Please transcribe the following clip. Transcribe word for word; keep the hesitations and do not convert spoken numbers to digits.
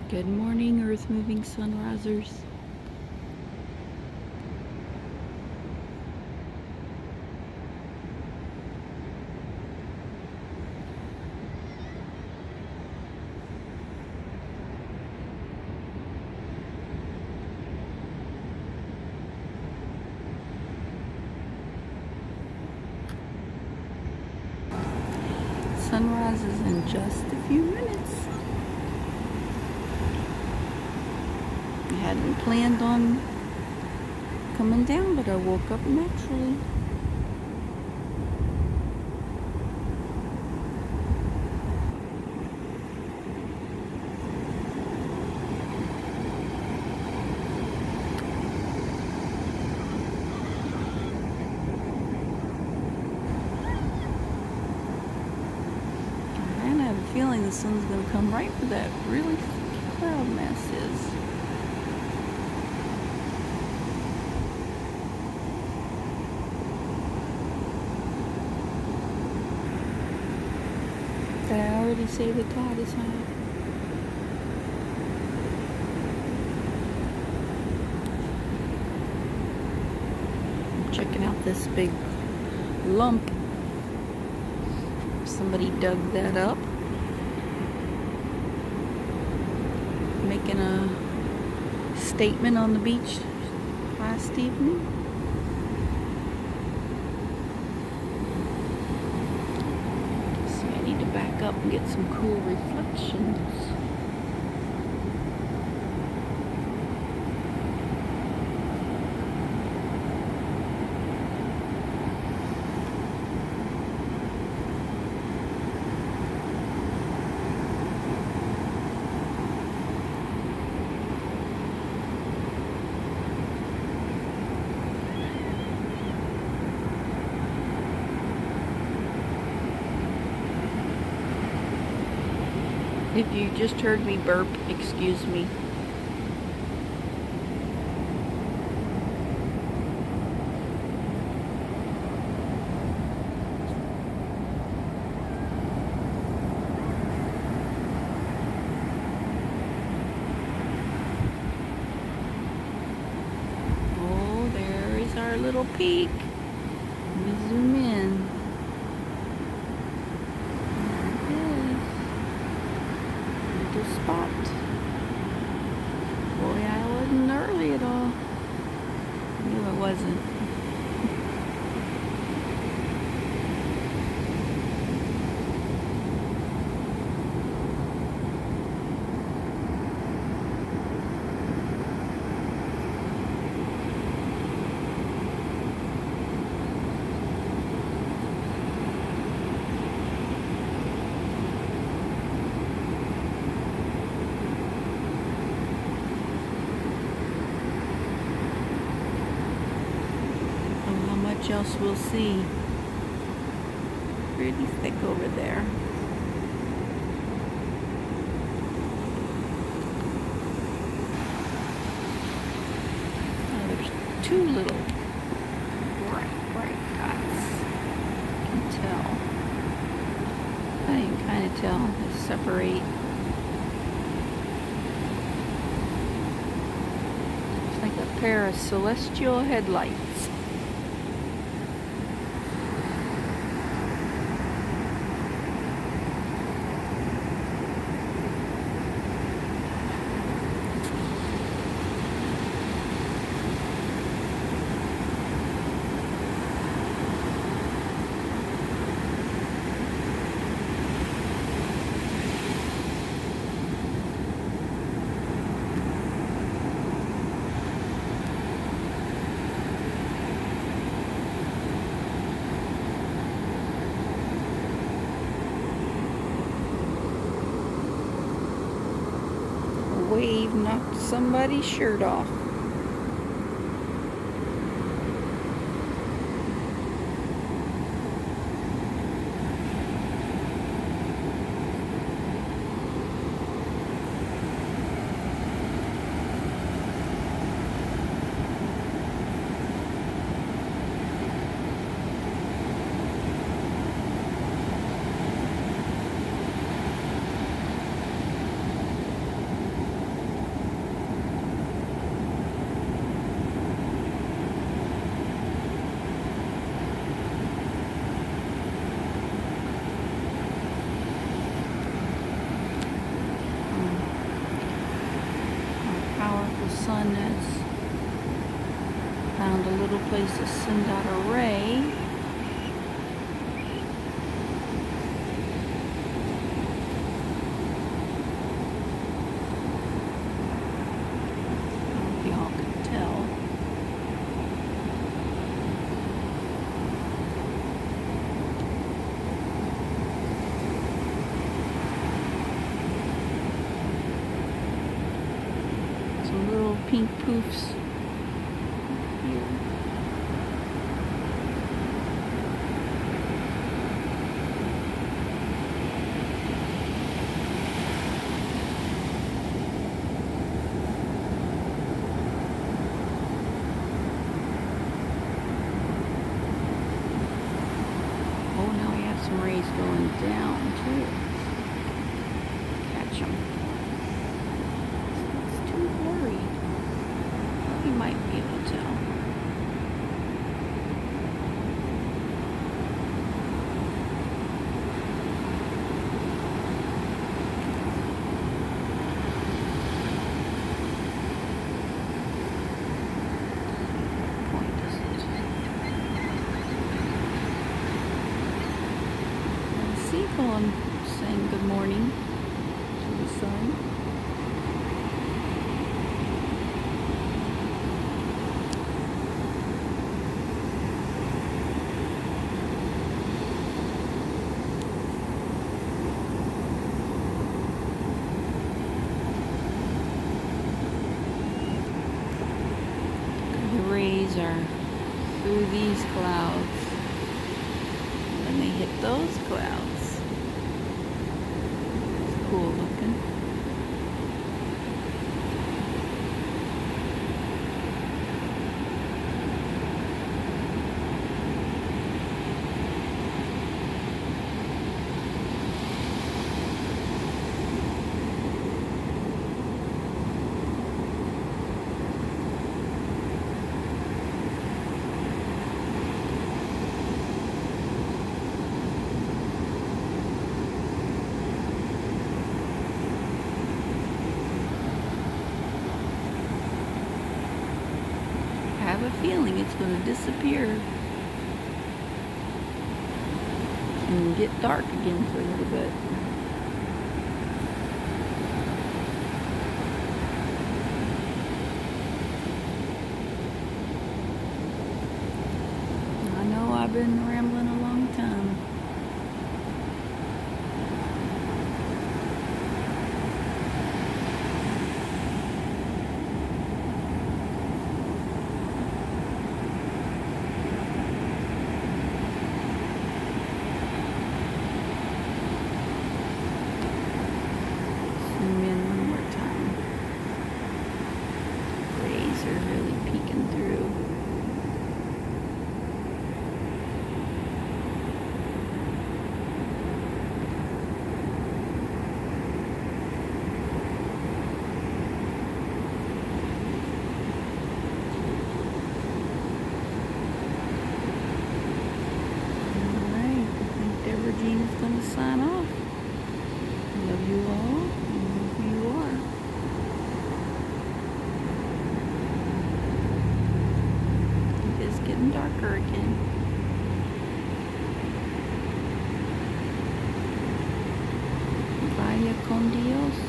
Good morning, earth-moving sunrisers. Sunrise is in just a few minutes. I hadn't planned on coming down, but I woke up naturally. And I have a feeling the sun's going to come right where that really cloud mass is. Did I already say the tide is high? I'm checking out this big lump. Somebody dug that up. Making a statement on the beach last evening. Back up and get some cool reflections. If you just heard me burp, excuse me. Oh, there is our little peak. Let me zoom in. Spot. Boy, I wasn't early at all. No, it wasn't. What else we'll see? Pretty thick over there. Oh, there's two little bright, bright dots. I can tell. I can kind of tell. They separate. It's like a pair of celestial headlights. Wave knocked somebody's shirt off. sun has found a little place to send out a ray. I don't know if y'all can tell. Some little pink poofs here. Oh, now we have some rays going down too. Catch them. It's too blurry. You might be able to tell. Point doesn't. And seagull, I'm saying good morning to the sun. The rays are through these clouds, and then they hit those clouds. It's cool looking. I have a feeling it's going to disappear and get dark again for a little bit. I know I've been rambling a long time. Zoom in one more time. Rays are really peeking through. Alright, I think Deborah Jean is going to sign off. Love you all, and know who you are. It is getting darker again. Vaya con Dios.